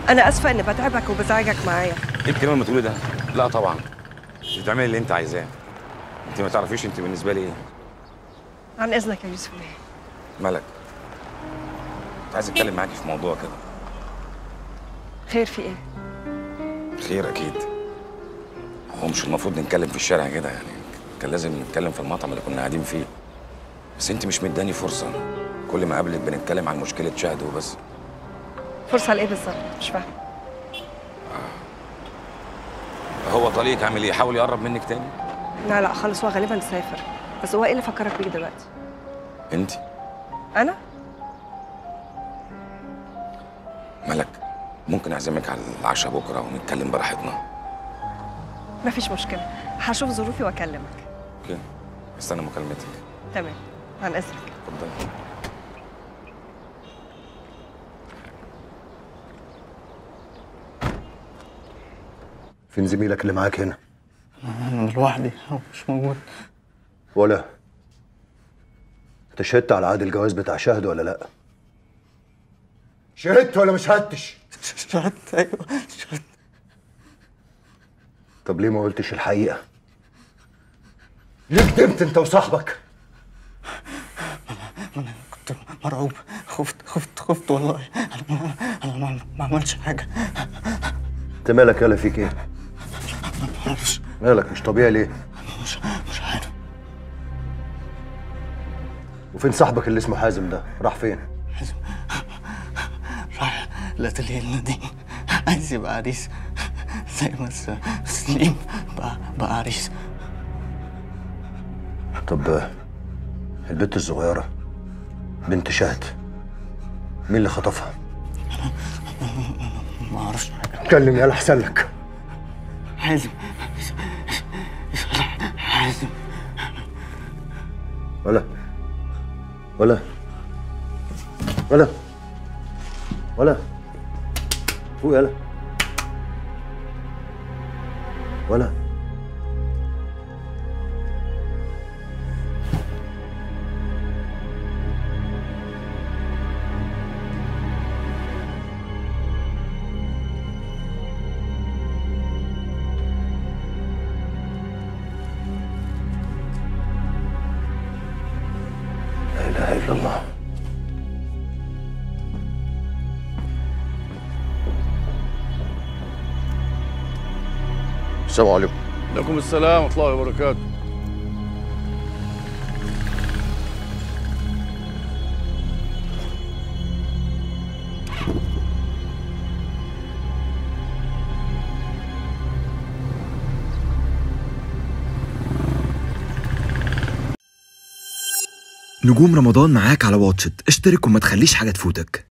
انا اسفه اني بتعبك وبزعجك معايا. ايه الكلام اللي بتقولي ده؟ لا طبعا، انت بتعملي اللي انت عايزاه. انت ما تعرفيش انت بالنسبه لي ايه. عن اذنك يا يوسف بيه. ملك، كنت عايز اتكلم معاكي في موضوع كده. خير في ايه؟ خير اكيد. هو مش المفروض نتكلم في الشارع كده يعني، كان لازم نتكلم في المطعم اللي كنا قاعدين فيه. بس انت مش مداني فرصه، كل ما اقابلك بنتكلم عن مشكله شهد وبس. فرصه لايه بالظبط؟ مش فاهم. هو طليقك عامل ايه؟ حاول يقرب منك تاني؟ لا لا خالص، هو غالبا سافر. بس هو ايه اللي فكرك بيك دلوقتي؟ انت؟ انا؟ ملك، ممكن اعزمك على العشاء بكره ونتكلم براحتنا؟ مفيش مشكله، هشوف ظروفي واكلمك. اوكي، استنى مكالمتك. تمام، عن اذنك. اتفضلي. فين زميلك اللي معاك هنا؟ أنا لوحدي، هو مش موجود. ولا انت شهدت على عقد الجواز بتاع شهد ولا لا؟ شهدت ولا مش شهدتش؟ شهدت، أيوه شهدت. طب ليه ما قلتش الحقيقة؟ ليه كدبت انت وصاحبك؟ أنا كنت مرعوب، خفت والله. أنا ما عملتش حاجة. انت مالك؟ يالا فيك ايه؟ معرفش. مالك مش طبيعي ليه؟ مش عارف. وفين صاحبك اللي اسمه حازم ده؟ راح فين؟ حازم راح الاتelier النديم، عايز يبقى عريس زي ما سليم بقى عريس. طب البنت الصغيرة بنت شهد مين اللي خطفها؟ ما اعرفش حاجة. اتكلم يالا احسن لك. حازم. حازم. ولا ولا ولا ولا فوق يالا ولا. لا اله الا الله. السلام عليكم. عليكم السلام ورحمة الله وبركاته. نجوم رمضان معاك على واتشت، اشترك وما تخليش حاجة تفوتك.